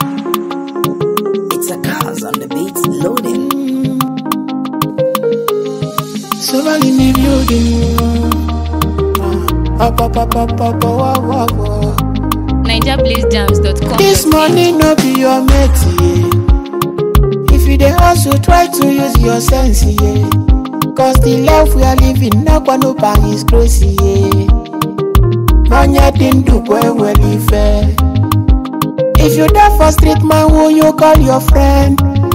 It's a cause on the beat loading. Someone in the building. NigerBlazeJams.com. This money no be your mate, yeah. If you dey hustle, try to use your sense, yeah. Cause the life we are living, no one no buy is crazy, yeah. Manya didn't do well fair. If you die for street man, who you call your friend?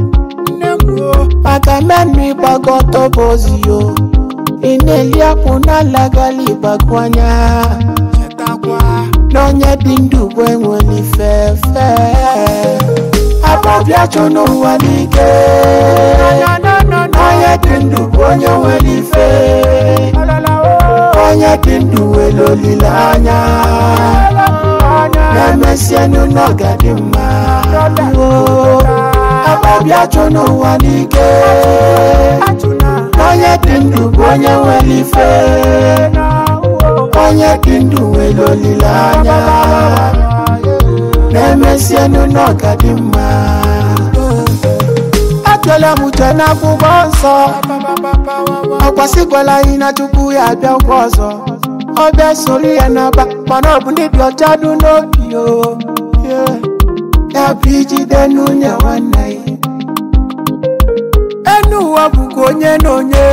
Makamani bagoto bozio. Inelia kuna lagali bagwanya. Nonya dindu bwengweli fefe. Ababia chono walike. Nonya dindu bwengweli fe. Nonya dindu welo lilanya. Nemesienu nogadima. Ababia chono walike. Nonya dindu bwengweli fe. Onye kindu welo lilanya Nemesienu nogadima Atwele mutena kubonso Okwasikwela ina chuku ya bia ukwoso Obe soli enaba Manobu nidi ochadu nobio Ya biji denu nye wanai Enu wabuko nye nonye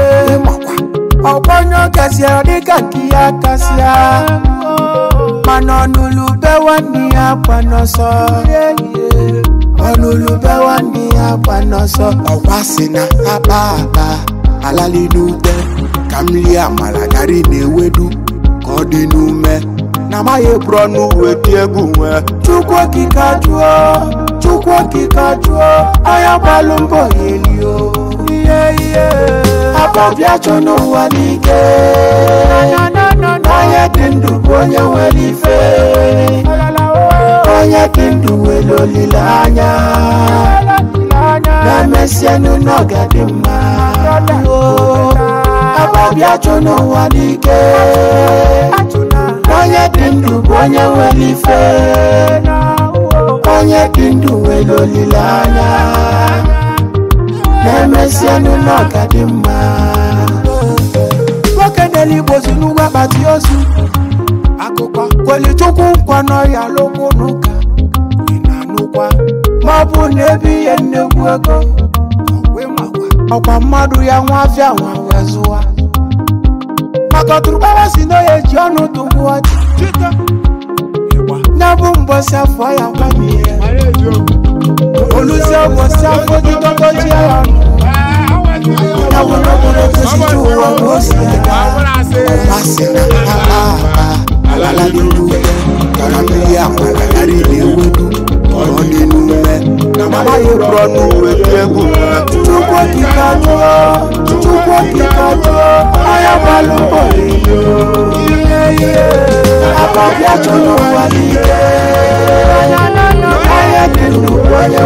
Oponyo kasia dika kia kasia Manonulube wani hapa noso Onulube wani hapa noso Owasina hapa Alali nute Kamli amalagari newedu Kodi nume Namaye pronu wetiegumwe Chukwa kikajuo Ayabalumbo helio Ababia chono walike Nonya dindu bonye welife Nonya dindu welo lilanya Nemesienu nogadima Ababia chono walike Nonya dindu bonye welife Nonya dindu welo lilanya Nemesienu nogadima Wakeneli bozi nuga bati osu Akokwa kweli chuku mkwano ya loko nuka Inanukwa Mabu nebi ennegu ego Okwa madu ya mwafya mwawezuwa Makoturubawa sino ye jionu tukuwa Chita Nabu mbose faya kwamiye Oluse mbose fojitoto jiayonu Nawunokure kusitu wangosi Masina Alala dinduke Karamili amalagari newedu Oni nume Nama yebronu wetiegu Chukwa kikajuo Ayabalumbo helio Ababia chono walike Aya dindu kwenye